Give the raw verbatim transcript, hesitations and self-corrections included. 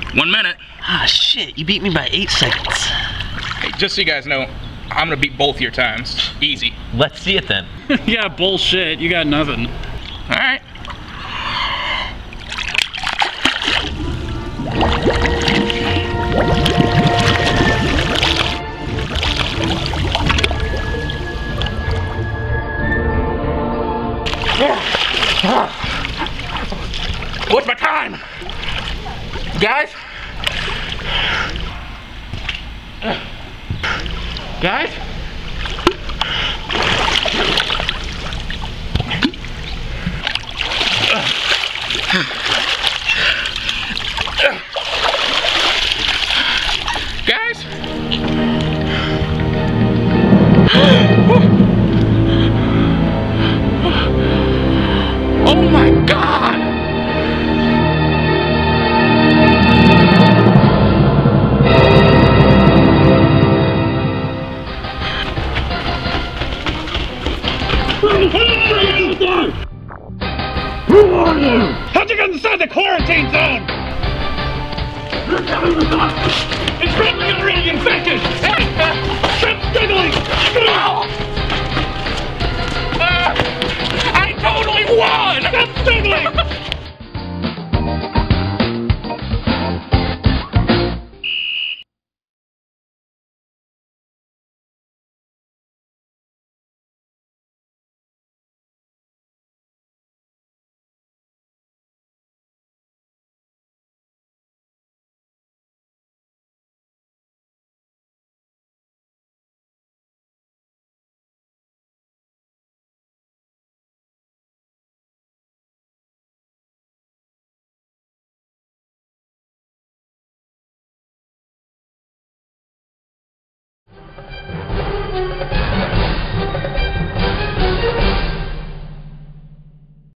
One minute. Ah, shit, you beat me by eight seconds. Hey, just so you guys know, I'm gonna beat both your times. Easy. Let's see it then. Yeah, bullshit. You got nothing. All right. What's my time? Guys? Guys?